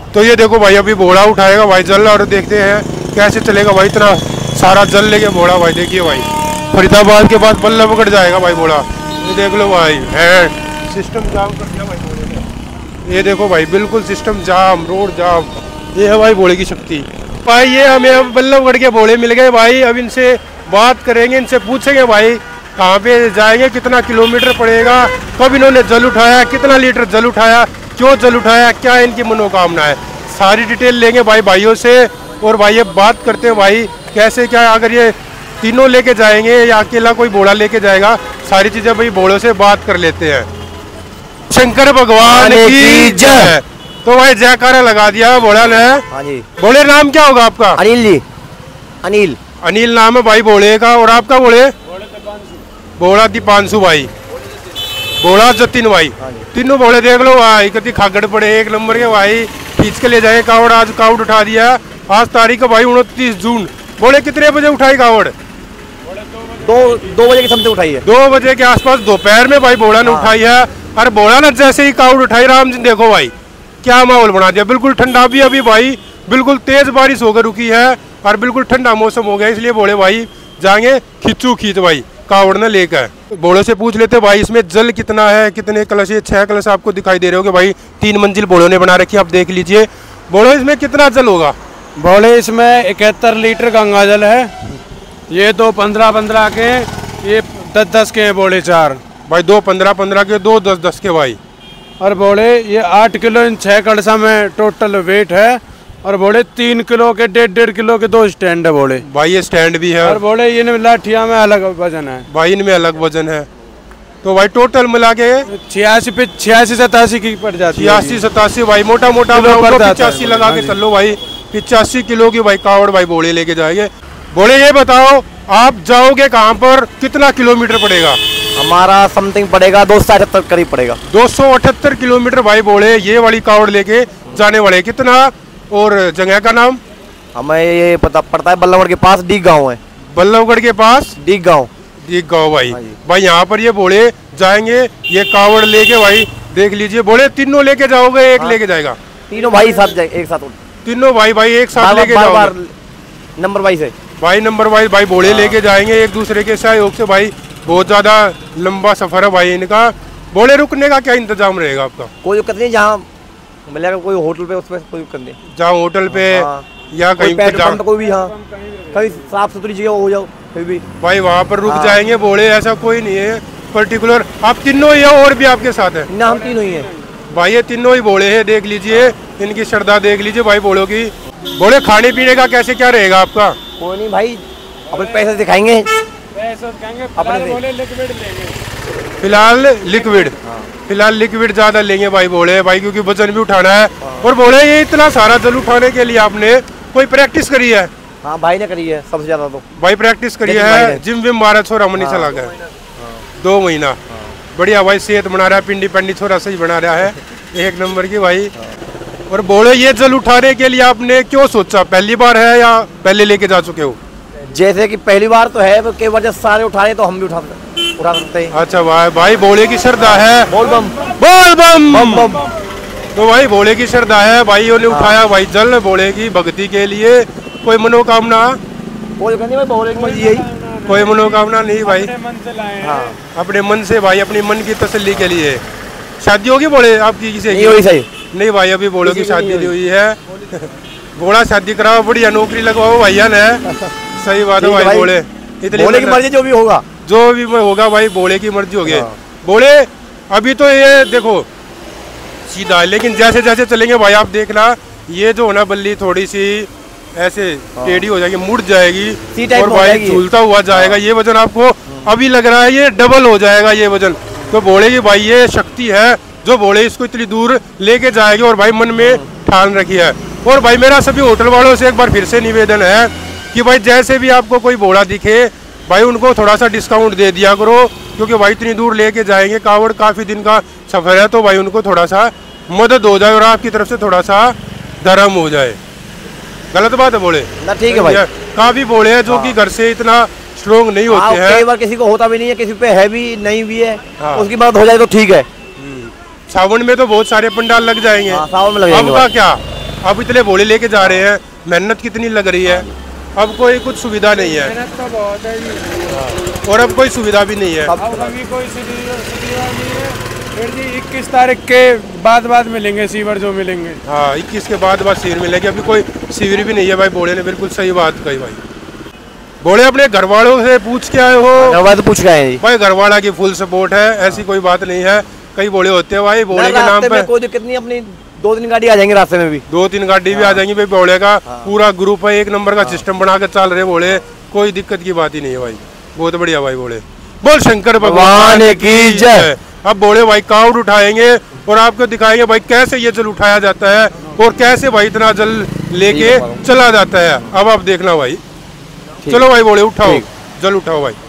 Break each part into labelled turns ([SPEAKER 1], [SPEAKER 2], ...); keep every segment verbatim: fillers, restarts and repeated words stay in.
[SPEAKER 1] तो ये देखो भाई अभी घोड़ा उठाएगा भाई जल, और देखते हैं कैसे चलेगा भाई। इतना सारा जल लेके घोड़ा भाई, देखिए भाई फरीदाबाद के बाद बल्लभगढ़ जाएगा भाई घोड़ा। ये देख लो भाई, है सिस्टम जाम कर दिया भाई घोड़े ने। ये देखो भाई बिल्कुल सिस्टम जाम, रोड जाम। ये है भाई घोड़े की शक्ति भाई। ये हमें अब बल्लभगढ़ के घोड़े मिल गए भाई। अब इनसे बात करेंगे, इनसे पूछेंगे भाई कहाँ पे जाएंगे, कितना किलोमीटर पड़ेगा, कब इन्होंने जल उठाया, कितना लीटर जल उठाया, क्यों जल उठाया, क्या इनकी मनोकामना है, सारी डिटेल लेंगे भाई भाइयों से। और भाई ये बात करते हैं भाई कैसे क्या, अगर ये तीनों लेके जाएंगे या अकेला कोई घोड़ा लेके जाएगा, सारी चीजें भाई घोड़ों से बात कर लेते हैं। शंकर भगवान की जय। तो भाई जयकारा लगा दिया घोड़ा ने।
[SPEAKER 2] हाँ जी।
[SPEAKER 1] घोड़े नाम क्या होगा आपका?
[SPEAKER 2] अनिल जी। अनिल
[SPEAKER 1] अनिल नाम है भाई घोड़े का। और आपका घोड़े? घोड़ा दीपांशु भाई, घोड़ा जतिन भाई। तीनों घोड़े देख लो भाई कति खागड़ पड़े, एक नंबर के भाई। खींच के ले जाए कावड़। आज कावड़ उठा दिया। आज तारीख है भाई उनतीस जून। घोड़े कितने बजे उठाई कावड़?
[SPEAKER 2] दो दो बजे के समझ उठाई है।
[SPEAKER 1] दो बजे के आसपास दोपहर में भाई घोड़ा ने उठाई है। और घोड़ा ने जैसे ही कावड़ उठाई, राम जी देखो भाई क्या माहौल बना दिया। बिल्कुल ठंडा भी अभी भाई, बिल्कुल तेज बारिश होकर रुकी है और बिल्कुल ठंडा मौसम हो गया। इसलिए घोड़े भाई जाएंगे खींचू खींच भाई कावड़ ने लेकर। घोड़े से पूछ लेते भाई इसमें जल कितना है, कितने कलश? ये छह कलश आपको दिखाई दे रहे होंगे भाई। तीन मंजिल घोड़ों ने बना रखी है, आप देख लीजिए। घोड़े इसमें कितना जल होगा?
[SPEAKER 3] घोड़े इसमें इकहत्तर लीटर गंगा जल है। ये दो पंद्रह पंद्रह के, ये दस दस के बोले चार
[SPEAKER 1] भाई। दो पंद्रह पंद्रह के, दो दस दस के भाई।
[SPEAKER 3] और बोले ये आठ किलो इन छह कलशा में टोटल वेट है। और बोले तीन किलो के, डेढ़ डेढ़ किलो के दो स्टैंड है बोले
[SPEAKER 1] भाई। ये स्टैंड भी है।
[SPEAKER 3] और बोले ये लाठिया में अलग वजन है
[SPEAKER 1] भाई, इनमें अलग वजन है। तो भाई टोटल मिला के
[SPEAKER 3] छियासी पे छियासी सतासी की पड़ जाती है।
[SPEAKER 1] छियासी सतासी भाई, मोटा मोटा पिचासी लगा के चलो भाई। पिचासी किलो की भाई कावड़ भाई घोड़े लेके जाएंगे। घोड़े ये बताओ आप जाओगे कहाँ पर, कितना किलोमीटर पड़ेगा?
[SPEAKER 2] हमारा समथिंग पड़ेगा दो सौ अठहत्तर करीब पड़ेगा।
[SPEAKER 1] दो सौ अठहत्तर किलोमीटर भाई घोड़े ये वाली कावड़ लेके जाने वाले। कितना? और जगह का नाम?
[SPEAKER 2] हमें ये पता पड़ता है बल्लभगढ़ के पास डीग गांव है।
[SPEAKER 1] बल्लभगढ़ के पास
[SPEAKER 2] डीग गांव।
[SPEAKER 1] डीग गांव भाई। भाई यहाँ पर ये घोड़े जाएंगे, ये कावड़ लेके भाई देख लीजिए। घोड़े तीनों लेके जाओगे, एक लेके जाएगा?
[SPEAKER 2] तीनों भाई साथ एक साथ।
[SPEAKER 1] तीनों भाई भाई एक साथ लेके जाओगे?
[SPEAKER 2] नंबर वाइज है
[SPEAKER 1] भाई, नंबर वाइज भाई घोड़े लेके जाएंगे एक दूसरे के सहयोग से भाई। बहुत ज्यादा लंबा सफर है भाई इनका। घोड़े रुकने का क्या इंतजाम रहेगा आपका?
[SPEAKER 2] कोई दिक्कत नहीं, जहाँ मिलेगा कोई होटल पे, उसमें कोई दिक्कत नहीं।
[SPEAKER 1] जहाँ होटल पे या कहीं पे
[SPEAKER 2] कोई भी, हाँ कहीं साफ सुथरी जगह हो जाओ फिर भी
[SPEAKER 1] भाई वहाँ पर रुक जाएंगे घोड़े। ऐसा कोई नहीं है पर्टिकुलर। आप तीनों ही और भी आपके साथ है?
[SPEAKER 2] ना, हम तीनों ही है
[SPEAKER 1] भाई। ये तीनों ही घोड़े हैं, देख लीजिए इनकी श्रद्धा देख लीजिए भाई घोड़ों की। घोड़े खाने पीने का कैसे क्या रहेगा आपका?
[SPEAKER 2] कोई नहीं भाई, अपने पैसे दिखाएंगे
[SPEAKER 3] अपने
[SPEAKER 1] फिलहाल लिक्विड। फिलहाल लिक्विड ज्यादा लेंगे भाई घोड़े भाई, क्योंकि वजन भी उठाना है। और घोड़े ये इतना सारा जल उठाने के लिए आपने कोई प्रैक्टिस करी है?
[SPEAKER 2] हाँ भाई ने करी है सबसे ज्यादा। तो
[SPEAKER 1] भाई प्रैक्टिस करी है, जिम विम मारा छोरा मनी चला गया दो महीना। बढ़िया भाई, सेहत बना रहा है, पिंडी पिंडी छोरा सही बना रहा है, एक नंबर की भाई। और घोड़े ये जल उठाने के लिए आपने क्यों सोचा? पहली बार है या पहले लेके जा चुके हो?
[SPEAKER 2] जैसे कि पहली बार तो है, तो कई बार जब सारे उठाने तो हम भी उठा उठा सकते हैं।
[SPEAKER 1] अच्छा भाई, भाई घोड़े की श्रद्धा है।
[SPEAKER 2] बोल बम
[SPEAKER 1] बोल बम
[SPEAKER 2] बम बम।
[SPEAKER 1] तो भाई घोड़े की श्रद्धा है, भाइयों ने उठाया भाई जल घोड़े की भक्ति के लिए। कोई मनोकामना?
[SPEAKER 2] कोई नहीं भाई, घोड़े की मर्जी यही।
[SPEAKER 1] कोई मनोकामना नहीं भाई,
[SPEAKER 3] मन से लाए।
[SPEAKER 2] हाँ
[SPEAKER 1] अपने मन से भाई, अपनी मन की तसल्ली के लिए। शादी होगी घोड़े आपकी किसी की?
[SPEAKER 2] नहीं सही
[SPEAKER 1] नहीं भाई, अभी घोड़ों की शादी नहीं हुई है। घोड़ा शादी कराओ, बढ़िया नौकरी लगवाओ भैया ने। सही बात है भाई। घोड़े इतनी
[SPEAKER 2] घोड़े की मर्जी, जो भी होगा
[SPEAKER 1] जो भी होगा भाई घोड़े की मर्जी होगी। घोड़े अभी तो ये देखो सीधा, लेकिन जैसे जैसे चलेंगे भाई आप देखना, ये जो होना बल्ली थोड़ी सी ऐसे टेढ़ी हो जाएगी, मुड़ जाएगी और भाई झूलता हुआ जाएगा। ये वजन आपको अभी लग रहा है ये डबल हो जाएगा ये वजन। तो घोड़े की भाई ये शक्ति है जो घोड़े इसको इतनी दूर लेके जाएगी। और भाई मन में ठान रखी है। और भाई मेरा सभी होटल वालों से एक बार फिर से निवेदन है कि भाई जैसे भी आपको कोई घोड़ा दिखे भाई उनको थोड़ा सा डिस्काउंट दे दिया करो, क्योंकि भाई इतनी दूर लेके जाएंगे, कावड़ काफ़ी दिन का सफ़र है। तो भाई उनको थोड़ा सा मदद हो जाए और आपकी तरफ से थोड़ा सा धर्म हो जाए। गलत बात है बोले
[SPEAKER 2] ना? ठीक है भाई।
[SPEAKER 1] काफ़ी बोले हैं जो कि घर से इतना स्ट्रोंग नहीं होते हैं।
[SPEAKER 2] कई बार किसी को होता भी नहीं है, किसी पे है भी नहीं भी है। हाँ। उसकी मदद हो जाए तो ठीक है।
[SPEAKER 1] सावन में तो बहुत सारे पंडाल लग जाएंगे।
[SPEAKER 2] हाँ, सावन में लग जाएंगे।
[SPEAKER 1] अब का क्या? अब इतने बोले लेके जा रहे हैं, मेहनत कितनी लग रही है, अब कोई कुछ सुविधा नहीं है।
[SPEAKER 3] मेहनत तो बहुत है जी।
[SPEAKER 1] और अब कोई सुविधा भी नहीं है।
[SPEAKER 3] अब अभी कोई सुविधा सुविधा नहीं है। फिर जी इक्कीस तारीख के बाद बाद मिलेंगे सीवर जो मिलेंगे।
[SPEAKER 1] हाँ, इक्कीस के बाद बाद शिविर मिलेगी, अभी कोई शिविर भी नहीं है भाई। बोले ने बिल्कुल सही बात कही भाई। बोले अपने घर वालों से पूछ के आए हो?
[SPEAKER 2] तो पूछ के आए
[SPEAKER 1] भाई, घर वाला की फुल सपोर्ट है, ऐसी कोई बात नहीं है। कई बोले होते हैं भाई, बोले के नाम पे
[SPEAKER 2] कोई दिक्कत नहीं, अपनी दो तीन गाड़ी आ जाएंगी रास्ते में भी,
[SPEAKER 1] दो तीन गाड़ी भी आ जाएंगी भाई। बोले का पूरा ग्रुप है, एक नंबर का सिस्टम बना के चल रहे। बोले कोई दिक्कत की बात ही नहीं है भाई, बहुत बढ़िया भाई। बोले बोल शंकर भगवान की जय। अब बोले भाई कावड़ उठाएंगे और आपको दिखाएंगे भाई कैसे ये जल उठाया जाता है और कैसे भाई इतना जल लेके चला जाता है। अब आप देखना भाई, चलो भाई बोले उठाओ, जल उठाओ भाई।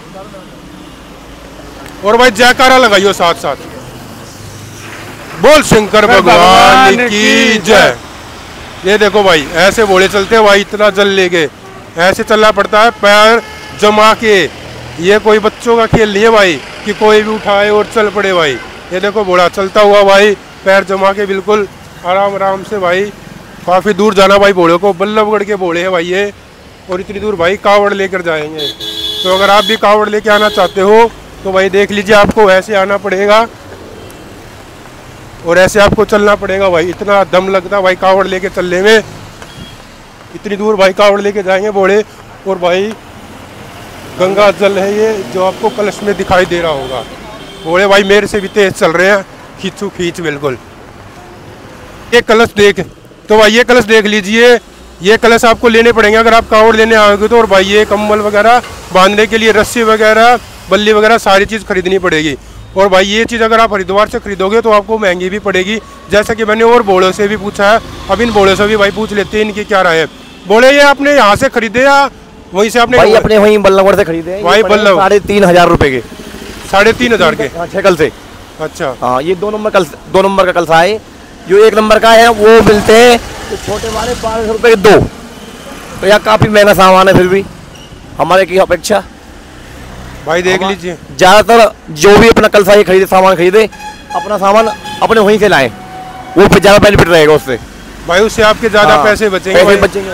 [SPEAKER 1] और भाई जयकारा लगाइयो साथ साथ, बोल शंकर भगवान की जय। ये देखो भाई, ऐसे बोले चलते हैं भाई, इतना जल लेके ऐसे चलना पड़ता है पैर जमा के। ये कोई बच्चों का खेल नहीं है भाई कि कोई भी उठाए और चल पड़े भाई। ये देखो बोला चलता हुआ भाई, पैर जमा के बिल्कुल आराम आराम से भाई। काफ़ी दूर जाना भाई बोले को, बल्लभगढ़ के बोले हैं भाई ये। और इतनी दूर भाई कावड़ लेकर जाएंगे। तो अगर आप भी कावड़ लेके आना चाहते हो तो भाई देख लीजिए, आपको ऐसे आना पड़ेगा और ऐसे आपको चलना पड़ेगा भाई। इतना दम लगता भाई कावड़ लेके चलने में। इतनी दूर भाई कावड़ लेके जाएंगे बोले। और भाई गंगा जल है ये, जो आपको कलश में दिखाई दे रहा होगा। बोले भाई मेरे से भी तेज चल रहे हैं, खींचू खींच बिल्कुल। ये कलश देख, तो भाई ये कलश देख लीजिए। ये कलश आपको लेने पड़ेंगे अगर आप कावड़ लेने आओगे तो। और भाई ये कम्बल वगैरह बांधने के लिए, रस्सी वगैरह, बल्ली वगैरह सारी चीज़ खरीदनी पड़ेगी। और भाई ये चीज़ अगर आप हरिद्वार से खरीदोगे तो आपको महंगी भी पड़ेगी। जैसा कि मैंने और बोड़ों से भी पूछा है, अब इन बोड़ों से भी भाई पूछ लेते हैं इनकी क्या राय है। बोले ये आपने यहाँ से खरीदे या वहीं से आपने?
[SPEAKER 2] भाई अपने वहीं बल्लभगढ़ से खरीदे
[SPEAKER 1] भाई बल्लभ
[SPEAKER 2] साढ़े तीन हजार रुपए के।
[SPEAKER 1] साढ़े तीन हजार के
[SPEAKER 2] छह कल से।
[SPEAKER 1] अच्छा
[SPEAKER 2] हाँ, ये दो नंबर कल दो नंबर का कलसा है। जो एक नंबर का है वो मिलते हैं तो छोटे वाले बारह सौ रुपए के दो। तो यार काफी महंगा सामान है फिर भी हमारे की अपेक्षा।
[SPEAKER 1] भाई देख लीजिए,
[SPEAKER 2] ज्यादातर जो भी अपना कलसा ये खरीदे, सामान खरीदे, अपना सामान अपने वहीं से लाए, वो फिर ज्यादा बेनिफिट रहेगा उससे
[SPEAKER 1] भाई। उससे आपके ज्यादा
[SPEAKER 2] हाँ,
[SPEAKER 1] पैसे बचेंगे
[SPEAKER 2] पैसे
[SPEAKER 1] भाई।
[SPEAKER 2] बचेंगे।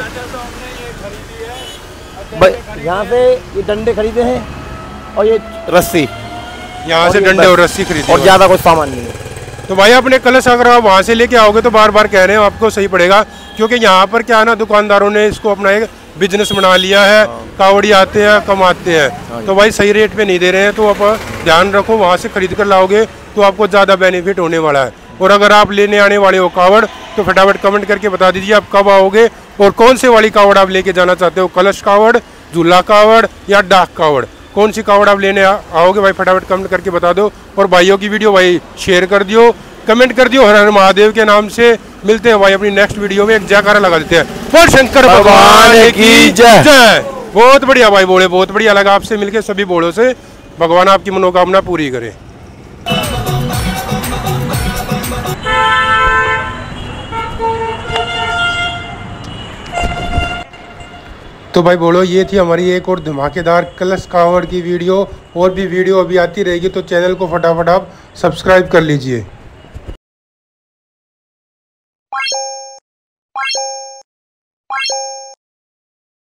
[SPEAKER 2] यहाँ से ये डंडे खरीदे हैं और ये रस्सी,
[SPEAKER 1] यहाँ से डंडे और रस्सी खरीदे
[SPEAKER 2] और ज्यादा कुछ सामान नहीं है।
[SPEAKER 1] तो भाई अपने कलश अगर आप वहाँ से लेके आओगे तो बार बार कह रहे हैं आपको सही पड़ेगा। क्योंकि यहाँ पर क्या है ना, दुकानदारों ने इसको अपना एक बिजनेस बना लिया है। कावड़ी आते हैं, कमाते हैं, तो भाई सही रेट पे नहीं दे रहे हैं। तो आप ध्यान रखो, वहाँ से खरीद कर लाओगे तो आपको ज़्यादा बेनिफिट होने वाला है। और अगर आप लेने आने वाले हो कावड़ तो फटाफट कमेंट करके बता दीजिए आप कब आओगे और कौन से वाली कावड़ आप लेके जाना चाहते हो, कलश कावड़, झूला कावड़ या डाक कावड़। कौन सी कावड़ आप लेने आओगे भाई फटाफट कमेंट करके बता दो। और भाइयों की वीडियो भाई शेयर कर दियो, कमेंट कर दियो हर हर महादेव के नाम से। मिलते हैं भाई अपनी नेक्स्ट वीडियो में, एक जयकारा लगा देते हैं, बोल शंकर भगवान की जय। बहुत बढ़िया भाई बोले, बहुत बढ़िया लगा आपसे मिलके सभी बोलों से। भगवान आपकी मनोकामना पूरी करे। तो भाई बोलो, ये थी हमारी एक और धमाकेदार कलश कावड़ की वीडियो। और भी वीडियो अभी आती रहेगी तो चैनल को फटाफट आप सब्सक्राइब कर लीजिए।